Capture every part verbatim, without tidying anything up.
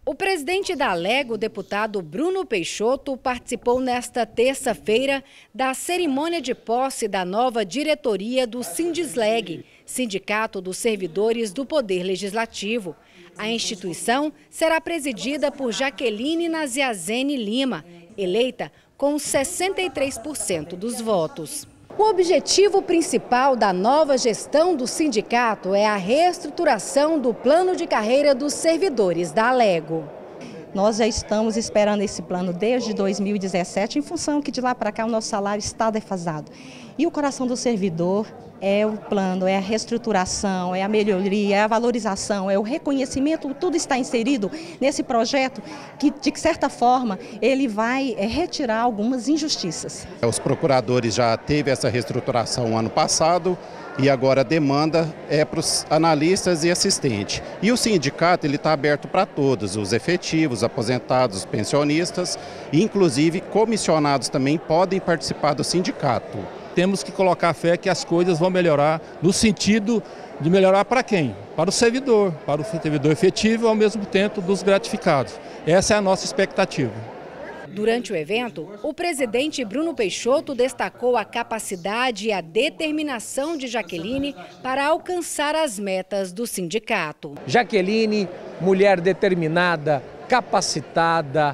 O presidente da Alego, o deputado Bruno Peixoto, participou nesta terça-feira da cerimônia de posse da nova diretoria do Sindisleg, Sindicato dos Servidores do Poder Legislativo. A instituição será presidida por Jaqueline Naziazene Lima, eleita com sessenta e três por cento dos votos. O objetivo principal da nova gestão do sindicato é a reestruturação do plano de carreira dos servidores da Alego. Nós já estamos esperando esse plano desde dois mil e dezessete, em função que de lá para cá o nosso salário está defasado. E o coração do servidor é o plano, é a reestruturação, é a melhoria, é a valorização, é o reconhecimento, tudo está inserido nesse projeto que, de certa forma, ele vai retirar algumas injustiças. Os procuradores já teve essa reestruturação ano passado e agora a demanda é para os analistas e assistentes. E o sindicato ele está aberto para todos, os efetivos, aposentados, pensionistas, e inclusive comissionados também podem participar do sindicato. Temos que colocar fé que as coisas vão melhorar no sentido de melhorar para quem? Para o servidor, para o servidor efetivo e ao mesmo tempo dos gratificados. Essa é a nossa expectativa. Durante o evento, o presidente Bruno Peixoto destacou a capacidade e a determinação de Jaqueline para alcançar as metas do sindicato. Jaqueline, mulher determinada, capacitada,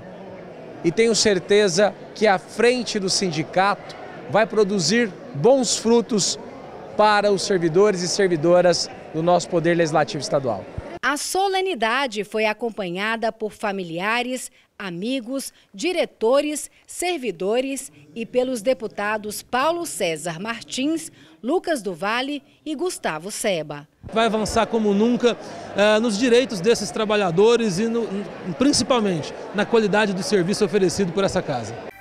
e tenho certeza que à frente do sindicato vai produzir bons frutos para os servidores e servidoras do nosso Poder Legislativo Estadual. A solenidade foi acompanhada por familiares, amigos, diretores, servidores e pelos deputados Paulo César Martins, Lucas do Vale e Gustavo Seba. Vai avançar como nunca eh, nos direitos desses trabalhadores e no, principalmente na qualidade do serviço oferecido por essa casa.